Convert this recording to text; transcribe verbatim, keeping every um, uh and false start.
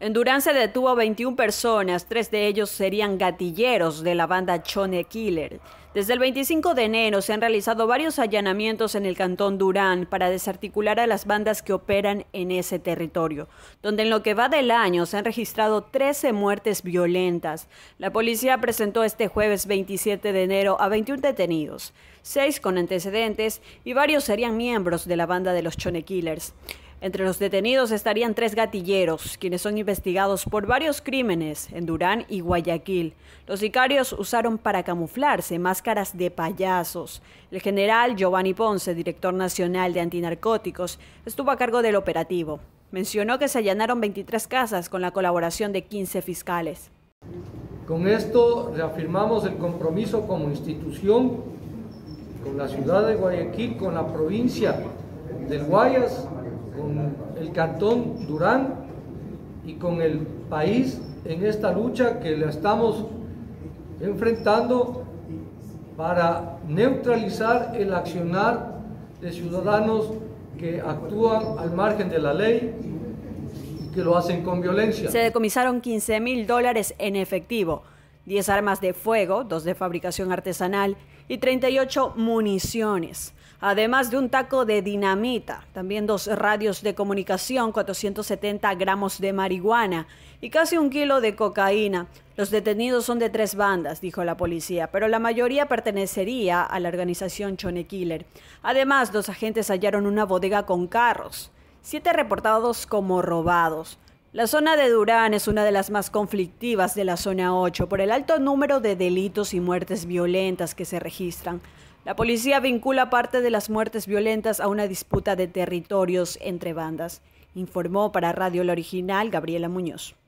En Durán se detuvo a veintiuna personas, tres de ellos serían gatilleros de la banda Chone Killer. Desde el veinticinco de enero se han realizado varios allanamientos en el cantón Durán para desarticular a las bandas que operan en ese territorio, donde en lo que va del año se han registrado trece muertes violentas. La policía presentó este jueves veintisiete de enero a veintiún detenidos, seis con antecedentes y varios serían miembros de la banda de los Chone Killers. Entre los detenidos estarían tres gatilleros, quienes son investigados por varios crímenes en Durán y Guayaquil. Los sicarios usaron para camuflarse máscaras de payasos. El general Giovanni Ponce, director nacional de antinarcóticos, estuvo a cargo del operativo. Mencionó que se allanaron veintitrés casas con la colaboración de quince fiscales. Con esto reafirmamos el compromiso como institución con la ciudad de Guayaquil, con la provincia del Guayas, con el cantón Durán y con el país en esta lucha que la estamos enfrentando para neutralizar el accionar de ciudadanos que actúan al margen de la ley y que lo hacen con violencia. Se decomisaron quince mil dólares en efectivo, diez armas de fuego, dos de fabricación artesanal y treinta y ocho municiones, además de un taco de dinamita, también dos radios de comunicación, cuatrocientos setenta gramos de marihuana y casi un kilo de cocaína. Los detenidos son de tres bandas, dijo la policía, pero la mayoría pertenecería a la organización Chone Killer. Además, los agentes hallaron una bodega con carros, siete reportados como robados. La zona de Durán es una de las más conflictivas de la zona ocho por el alto número de delitos y muertes violentas que se registran. La policía vincula parte de las muertes violentas a una disputa de territorios entre bandas, informó para Radio La Original Gabriela Muñoz.